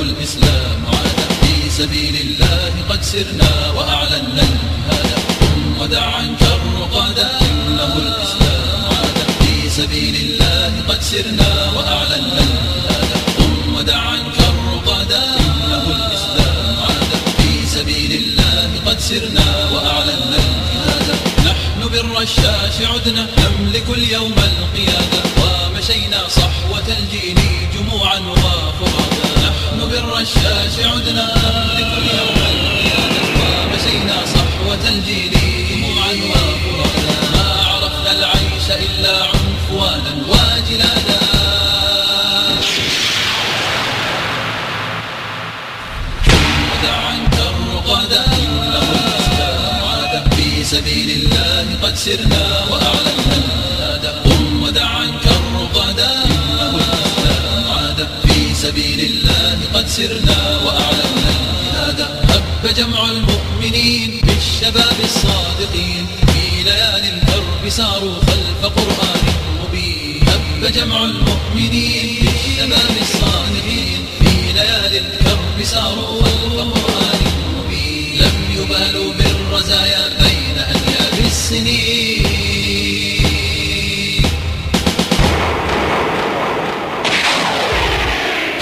الإسلام عاد في سبيل الله قد سرنا وأعلنا الجهاد قم ودع عنك الرقادا إنه الإسلام عاد في سبيل الله قد سرنا وأعلنا الجهاد قم ودع عنك الرقادا إنه الإسلام عاد في سبيل الله قد سرنا وأعلنا الجهاد نحن بالرشاش عدنا نملك اليوم القيادة ومشينا صحوة الجيل جموعا وفرادا نحن بالرشاش عدنا نملك اليوم القيادة ومشينا صحوة الجيل جموعا وفرادا ما عرفنا العيش إلا عنفوانا وجلادا ودع عنك الرقادا إنه الإسلام عاد في سبيل الله قد سرنا وأعلنا الجهاد قم ودع عنك الرقادا إنه الإسلام عاد في سبيل الله قد سرنا وأعلنا الجهاد هب جمع المؤمنين بالشباب الصادقين في ليالي الكرب ساروا خلف قرآن مبين هب جمع المؤمنين بالشباب الصادقين في ليالي الكرب ساروا خلف